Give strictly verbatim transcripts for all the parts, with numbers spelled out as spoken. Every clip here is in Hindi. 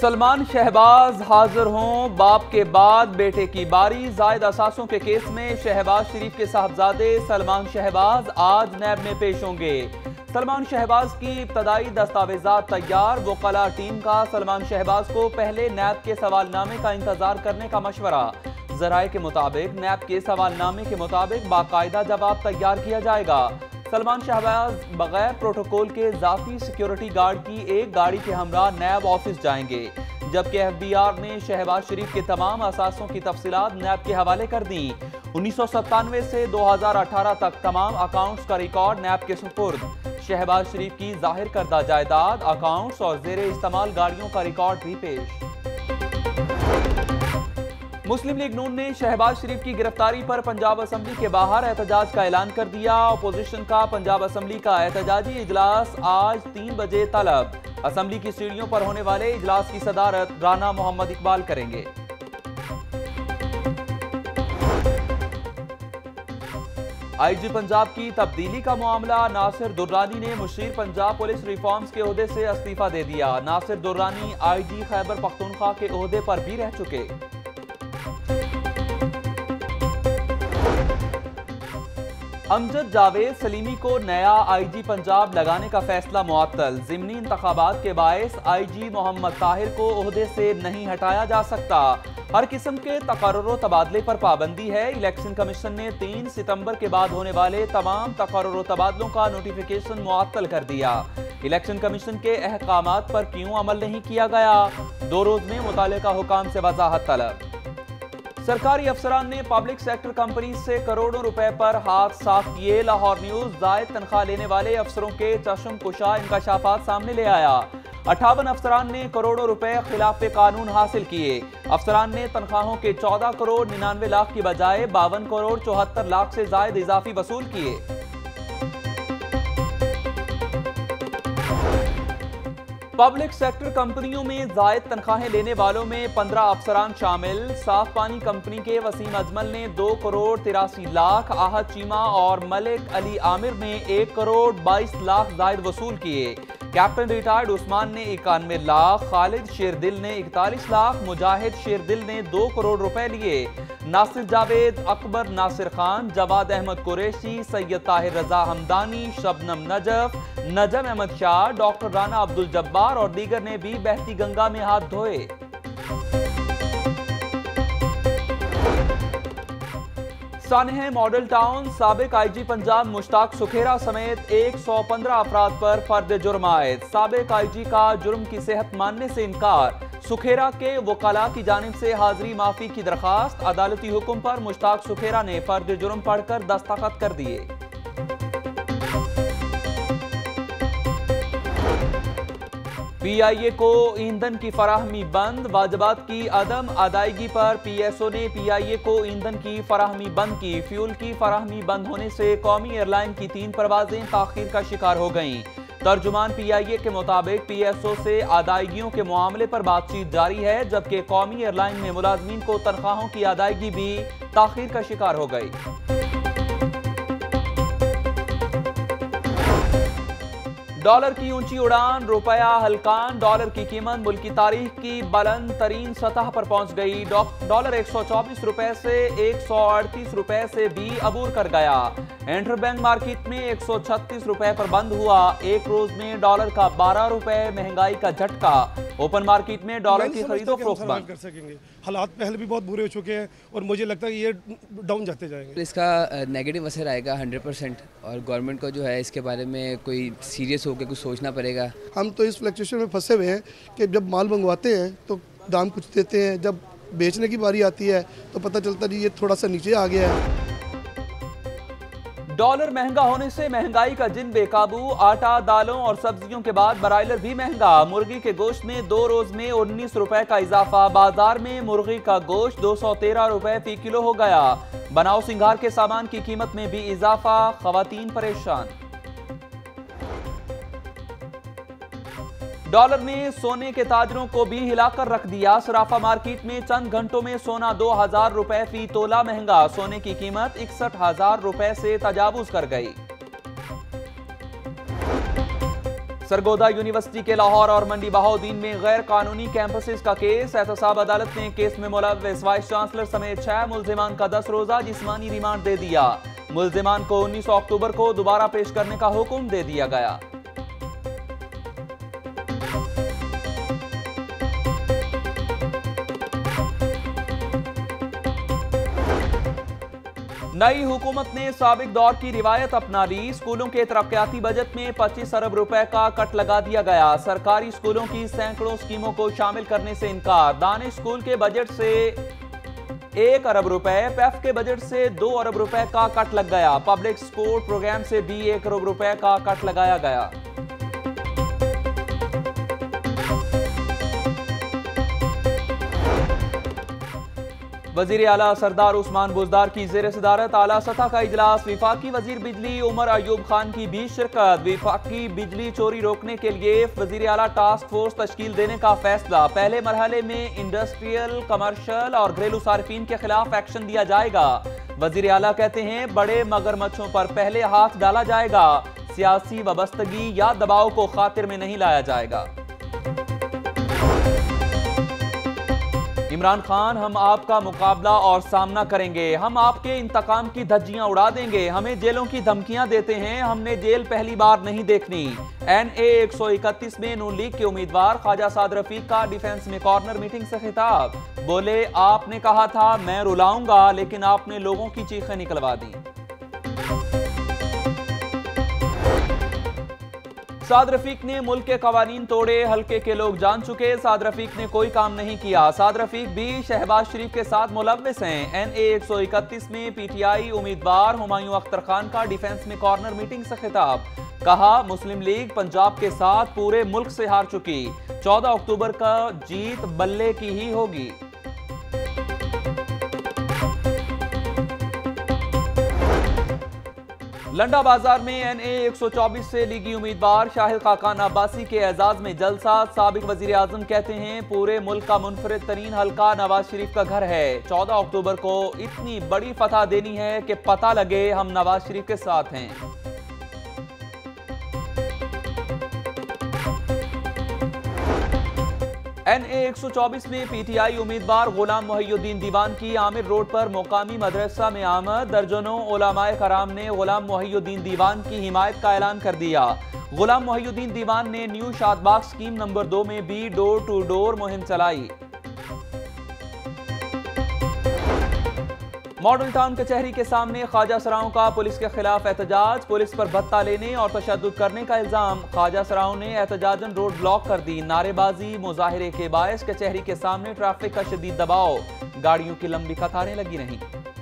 सलमान शहबाज हाजिर हों, बाप के बाद बेटे की बारी। जायद असासों के केस में शहबाज शरीफ के साहबजादे सलमान शहबाज आज नैब में पेश होंगे। सलमान शहबाज की इब्तदाई दस्तावेजात तैयार। वकला टीम का सलमान शहबाज को पहले नैब के सवालनामे का इंतजार करने का मशवरा। जराए के मुताबिक नैब के सवालनामे के मुताबिक बाकायदा जवाब तैयार किया जाएगा। सलमान शहबाज बगैर प्रोटोकॉल के जाती सिक्योरिटी गार्ड की एक गाड़ी के हमरा नैब ऑफिस जाएंगे, जबकि एफ बी आर ने शहबाज शरीफ के तमाम असासों की तफसीलात नैब के हवाले कर दी। उन्नीस सौ सत्तानवे से दो हजार अठारह तक तमाम अकाउंट्स का रिकॉर्ड नैब के सुपुर्द। शहबाज शरीफ की जाहिर करदा जायदाद, अकाउंट्स और जेर इस्तेमाल गाड़ियों का रिकॉर्ड भी पेश। मुस्लिम लीग नून ने शहबाज शरीफ की गिरफ्तारी पर पंजाब असम्बली के बाहर एहतजाज का ऐलान कर दिया। अपोजिशन का पंजाब असम्बली का एहतजाजी इजलास आज तीन बजे तलब। असम्बली की सीढ़ियों पर होने वाले इजलास की सदारत राना मोहम्मद इकबाल करेंगे। आई जी पंजाब की तब्दीली का मामला। नासिर दुर्रानी ने मुशीर पंजाब पुलिस रिफॉर्म्स के ओहदे से इस्तीफा दे दिया। नासिर दुर्रानी आई जी खैबर पख्तूनख्वा के ओहदे पर भी रह चुके। अमजद जावेद सलीमी को नया आई जी पंजाब लगाने का फैसला मुअत्तल। ज़िमनी इंतखाबात के बायस आई जी मोहम्मद ताहिर को ओहदे से नहीं हटाया जा सकता। हर किस्म के तकर्रुर तबादले पर पाबंदी है। इलेक्शन कमीशन ने तीन सितंबर के बाद होने वाले तमाम तकर्रुर तबादलों का नोटिफिकेशन मुअत्तल कर दिया। इलेक्शन कमीशन के अहकामात पर क्यों अमल नहीं किया गया? दो रोज में मुतालिका हुकाम से वजाहत तलब। सरकारी अफसरान ने पब्लिक सेक्टर कंपनी से करोड़ों रुपए पर हाथ साफ किए। लाहौर न्यूज जायद तनख्वाह लेने वाले अफसरों के चश्म कुशा इंकशाफात सामने ले आया। अट्ठावन अफसरान ने करोड़ों रुपए खिलाफ कानून हासिल किए। अफसरान ने तनख्वाहों के चौदह करोड़ निन्यानवे लाख की बजाय बावन करोड़ चौहत्तर लाख से जायद इजाफी वसूल किए। पब्लिक सेक्टर कंपनियों में जायद तनख्वाहें लेने वालों में पंद्रह अफसरान शामिल। साफ पानी कंपनी के वसीम अजमल ने दो करोड़ तिरासी लाख, आहद चीमा और मलिक अली आमिर ने एक करोड़ बाईस लाख जायद वसूल किए। कैप्टन रिटायर्ड उस्मान ने इक्यानवे लाख, खालिद शेरदिल ने इकतालीस लाख, मुजाहिद शेरदिल ने दो करोड़ रुपए लिए। नासिर जावेद, अकबर नासिर खान, जवाद अहमद कुरैशी, सैयद ताहिर रजा हमदानी, शबनम नजफ, नजम अहमद शाह, डॉक्टर राना अब्दुल जब्बार और दीगर ने भी बहती गंगा में हाथ धोए। सानेह मॉडल टाउन साबिक आई जी पंजाब मुश्ताक सुखेरा समेत एक सौ पंद्रह अफराद पर फर्द जुर्म आयद। साबिक आई जी का जुर्म की सेहत मानने से इनकार। सुखेरा के वकाला की जानिब से हाजिरी माफी की दरखास्त। अदालती हुक्म पर मुश्ताक सुखेरा ने फर्द जुर्म पढ़कर दस्तखत कर दिए। पी आई ए को ईंधन की फराहमी बंद। वाजबात की अदम अदायगी पर पी एस ओ ने पी आई ए को ईंधन की फराहमी बंद की। फ्यूल की फराहमी बंद होने से कौमी एयरलाइन की तीन परवाजें ताखीर का शिकार हो गईं। तर्जुमान पी आई ए के मुताबिक पी एस ओ से अदायगियों के मामले पर बातचीत जारी है, जबकि कौमी एयरलाइन में मुलाजमीन को तनख्वाहों की अदायगी भी ताखीर का शिकार हो गई। डॉलर की ऊंची उड़ान, रुपया हल्कान। डॉलर की कीमत मुल्क की तारीख की बुलंद तरीन सतह पर पहुंच गई। डॉलर एक सौ चौबीस रुपए से एक सौ अड़तीस रुपए से भी अबूर कर गया। इंटरबैंक मार्केट में एक सौ छत्तीस रुपए पर बंद हुआ। एक रोज में डॉलर का बारह रुपए, महंगाई का झटका। ओपन मार्केट में डॉलर की खरीदो फरोख्त बंद। कर सकेंगे। हालात पहले भी बहुत बुरे हो चुके हैं और मुझे लगता है कि ये डाउन जाते जाएंगे। इसका नेगेटिव असर आएगा हंड्रेड परसेंट और गवर्नमेंट को जो है इसके बारे में कोई सीरियस होकर कुछ सोचना पड़ेगा। हम तो इस फ्लक्चुएशन में फंसे हुए हैं कि जब माल मंगवाते हैं तो दाम कुछ देते हैं, जब बेचने की बारी आती है तो पता चलता है ये थोड़ा सा नीचे आ गया है। डॉलर महंगा होने से महंगाई का जिन बेकाबू। आटा, दालों और सब्जियों के बाद ब्रायलर भी महंगा। मुर्गी के गोश्त में दो रोज में उन्नीस रुपए का इजाफा। बाजार में मुर्गी का गोश्त दो सौ तेरह रुपए फी किलो हो गया। बनाओ सिंगार के सामान की कीमत में भी इजाफा। खवातीन परेशान। डॉलर ने सोने के ताजरों को भी हिलाकर रख दिया। सराफा मार्केट में चंद घंटों में सोना दो हजार रुपए फी तोला महंगा। सोने की कीमत इकसठ हजार रुपए से तजावुज कर गई। सरगोदा यूनिवर्सिटी के लाहौर और मंडी बहाउद्दीन में गैर कानूनी कैंपसेस का केस। एहतसाब अदालत ने केस में मुलव्विस वाइस चांसलर समेत छह मुल्जिमान का दस रोजा जिस्मानी रिमांड दे दिया। मुल्जिमान को उन्नीस अक्टूबर को दोबारा पेश करने का हुक्म दे दिया गया। नई हुकूमत ने साबिक दौर की रिवायत अपना ली। स्कूलों के तरक्याती बजट में पच्चीस अरब रुपए का कट लगा दिया गया। सरकारी स्कूलों की सैकड़ों स्कीमों को शामिल करने से इनकार। दानिश स्कूल के बजट से एक अरब रुपए, पेफ के बजट से दो अरब रुपए का कट लग गया। पब्लिक स्पोर्ट प्रोग्राम से भी एक अरब रुपए का कट लगाया गया। वजीर आला सरदार उस्मान बुजदार की जेर सदारत आला सतह का इजलास। विफाकी वजीर बिजली उमर अयूब खान की भी शिरकत। विफाकी बिजली चोरी रोकने के लिए वजीर आला टास्क फोर्स तश्कील देने का फैसला। पहले मरहले में इंडस्ट्रियल, कमर्शियल और घरेलू सार्फिन के खिलाफ एक्शन दिया जाएगा। वजीर आला कहते हैं बड़े मगरमच्छों पर पहले हाथ डाला जाएगा। सियासी वाबस्तगी या दबाव को खातिर में नहीं लाया जाएगा। इमरान खान, हम आपका मुकाबला और सामना करेंगे। हम आपके इंतकाम की धज्जियां उड़ा देंगे। हमें जेलों की धमकियां देते हैं, हमने जेल पहली बार नहीं देखनी। एन ए एक सौ इकतीस में नून लीग के उम्मीदवार ख्वाजा साद रफीक का डिफेंस में कॉर्नर मीटिंग से खिताब। बोले, आपने कहा था मैं रुलाऊंगा, लेकिन आपने लोगों की चीखें निकलवा दी। साद रफीक ने मुल्क के कवानीन तोड़े, हल्के के लोग जान चुके। साद रफीक ने कोई काम नहीं किया। साद रफीक भी शहबाज शरीफ के साथ मुलव्विस हैं। एन ए एक सौ इकतीस में पी टी आई उम्मीदवार हुमायूं अख्तर खान का डिफेंस में कॉर्नर मीटिंग से खिताब। कहा, मुस्लिम लीग पंजाब के साथ पूरे मुल्क से हार चुकी। चौदह अक्टूबर का जीत बल्ले की ही होगी। लंडा बाजार में एन ए एक सौ चौबीस से लीगी उम्मीदवार शाहिद खाकान अब्बासी के एजाज में जलसा। साबिक वजीर आजम कहते हैं पूरे मुल्क का मुनफरिद तरीन हल्का नवाज शरीफ का घर है। चौदह अक्टूबर को इतनी बड़ी फतह देनी है कि पता लगे हम नवाज शरीफ के साथ हैं। एन ए एक सौ चौबीस में पी टी आई उम्मीदवार गुलाम मोहिउद्दीन दीवान की आमिर रोड पर मुकामी मदरसा में आमद। दर्जनों उलमाए कराम ने गुलाम मोहिउद्दीन दीवान की हिमायत का ऐलान कर दिया। गुलाम मोहिउद्दीन दीवान ने न्यू शादबाग स्कीम नंबर दो में भी डोर टू डोर मुहिम चलाई। मॉडल टाउन कचहरी के सामने ख्वाजा सराओं का पुलिस के खिलाफ एहतजाज। पुलिस पर भत्ता लेने और तशद्दुद करने का इल्जाम। ख्वाजा सराओं ने एहतजाजन रोड ब्लॉक कर दी। नारेबाजी मुजाहिरे के बायस कचहरी के सामने ट्रैफिक का शदीद दबाव। गाड़ियों की लंबी कतारें लगी रहीं।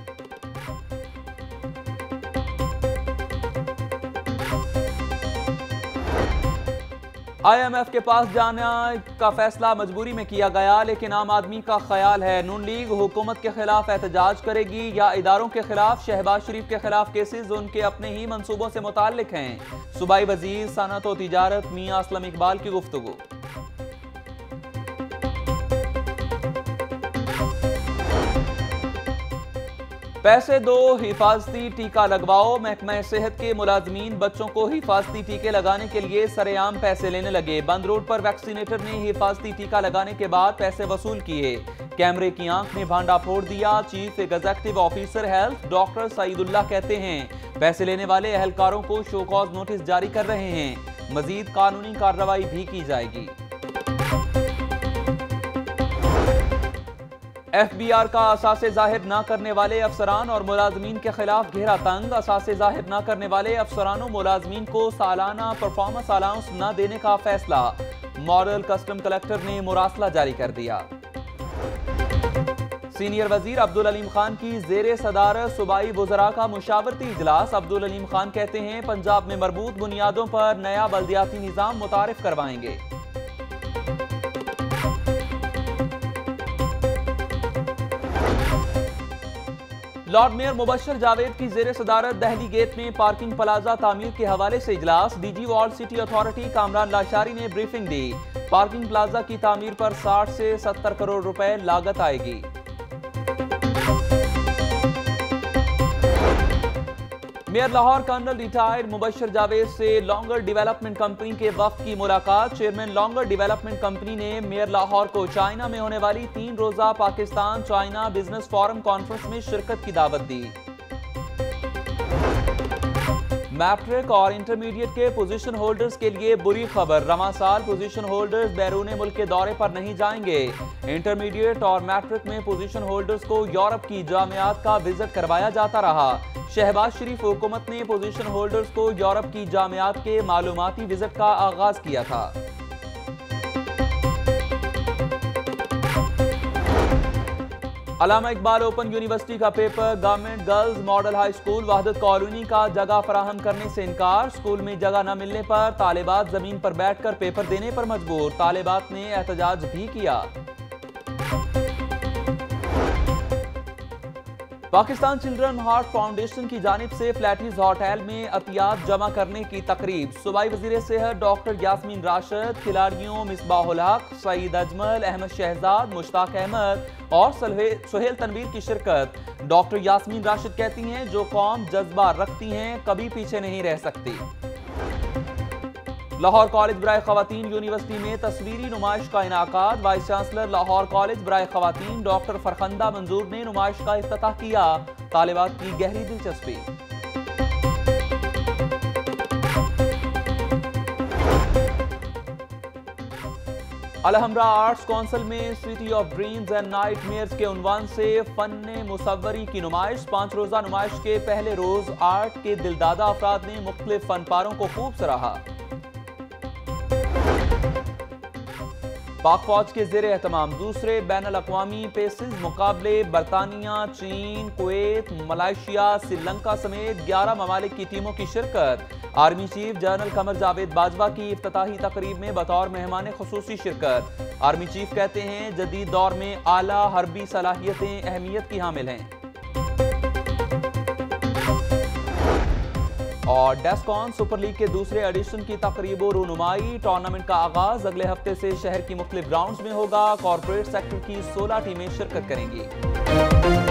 आई एम एफ के पास जाना का फैसला मजबूरी में किया गया, लेकिन आम आदमी का ख्याल है नून लीग हुकूमत के खिलाफ एहतजाज करेगी या इदारों के खिलाफ। शहबाज शरीफ के खिलाफ केसेस उनके अपने ही मंसूबों से मुताल्लिक हैं। सूबाई वजीर सनअत व तिजारत मियां असलम इकबाल की गुफ्तगू। पैसे दो, हिफाजती टीका लगवाओ। महकमा सेहत के मुलाजमीन बच्चों को हिफाजती टीके लगाने के लिए सरेआम पैसे लेने लगे। बंद रोड पर वैक्सीनेटर ने हिफाजती टीका लगाने के बाद पैसे वसूल किए। कैमरे की आंख ने भांडा फोड़ दिया। Chief executive officer health doctor Saeedullah कहते हैं पैसे लेने वाले एहलकारों को शो कॉज नोटिस जारी कर रहे हैं। मजीद कानूनी कार्रवाई भी की जाएगी। एफ बी आर का असासे जाहिर न करने वाले अफसरान और मुलाजमीन के खिलाफ घेरा तंग। असासे जाहिर न करने वाले अफसरानों मुलाजमीन को सालाना परफॉर्मेंस अलाउंस न देने का फैसला। मॉडल कस्टम कलेक्टर ने मुरासला जारी कर दिया। सीनियर वजीर अब्दुल अलीम खान की जेर सदारत सूबाई वज़रा का मुशावरती इजलास। अब्दुल अलीम खान कहते हैं पंजाब में मरबूत बुनियादों पर नया बल्दियाती निज़ाम मुतारिफ करवाएंगे। लॉर्ड मेयर मुबशर जावेद की जेर सदारत दहली गेट में पार्किंग प्लाजा तामीर के हवाले से इजलास। DG walled city authority Kamran Lashari ने ब्रीफिंग दी। पार्किंग प्लाजा की तामीर पर साठ से सत्तर करोड़ रुपए लागत आएगी। Mayor Lahore colonel retired Mubashir Javed से लॉन्गर डेवलपमेंट कंपनी के वफ्द की मुलाकात। चेयरमैन लॉन्गर डेवलपमेंट कंपनी ने मेयर लाहौर को चाइना में होने वाली तीन रोजा Pakistan China business forum conference में शिरकत की दावत दी। मैट्रिक और इंटरमीडिएट के पोजीशन होल्डर्स के लिए बुरी खबर। रवां साल पोजीशन होल्डर्स बैरून मुल्क के दौरे पर नहीं जाएंगे। इंटरमीडिएट और मैट्रिक में पोजीशन होल्डर्स को यूरोप की जामियात का विजिट करवाया जाता रहा। शहबाज शरीफ हुकूमत ने पोजीशन होल्डर्स को यूरोप की जामियात के मालूमाती विजिट का आगाज किया था। अल्लामा इकबाल ओपन यूनिवर्सिटी का paper government girls model high school Wahdat colony का जगह फराहम करने से इनकार। स्कूल में जगह न मिलने पर तालिबात जमीन पर बैठकर पेपर देने पर मजबूर। तालिबात ने एहतजाज भी किया। पाकिस्तान चिल्ड्रन हार्ट फाउंडेशन की जानिब से फ्लैटिस होटल में अतियात जमा करने की तकरीब। सूबाई वजीर सेहत डॉक्टर यास्मीन राशिद, खिलाड़ियों मिसबाहुल हक, सईद अजमल, अहमद शहजाद, मुश्ताक अहमद और सुहेल तनवीर की शिरकत। डॉक्टर यास्मीन राशिद कहती हैं, जो कौम जज्बा रखती हैं कभी पीछे नहीं रह सकती। लाहौर कॉलेज बराए खवातीन यूनिवर्सिटी में तस्वीरी नुमाइश का इनाकाद। वाइस चांसलर लाहौर कॉलेज बराए खवातीन डॉक्टर फरखंदा मंजूर ने नुमाइश का इफ्तिताह किया। तालिबात की गहरी दिलचस्पी। अलहमरा आर्ट्स काउंसिल में city of dreams and nightmares के उन्वान से फन मुसव्वरी की नुमाइश। पांच रोजा नुमाइश के पहले रोज आर्ट के दिलदादा अफराद ने मुख्तलिफ फनपारों को खूब सराहा। पाक फौज के जेर एहतमाम दूसरे बैन अल-अक़वामी पेसिस मुकाबले बरतानिया, चीन, कुवैत, मलेशिया, श्रीलंका समेत ग्यारह ममालिक की टीमों की शिरकत। Army chief general Qamar Javed Bajwa की इफ्तिताही तकरीब में बतौर मेहमान खुसूसी शिरकत। आर्मी चीफ कहते हैं, जदीद दौर में आला हरबी सलाहियतें अहमियत की हामिल हैं। और डेस्कॉन सुपर लीग के दूसरे एडिशन की तकरीब और रूनुमाई। टूर्नामेंट का आगाज अगले हफ्ते से शहर की मुख्तलिफ ग्राउंड्स में होगा। कॉर्पोरेट सेक्टर की सोलह टीमें शिरकत करेंगी।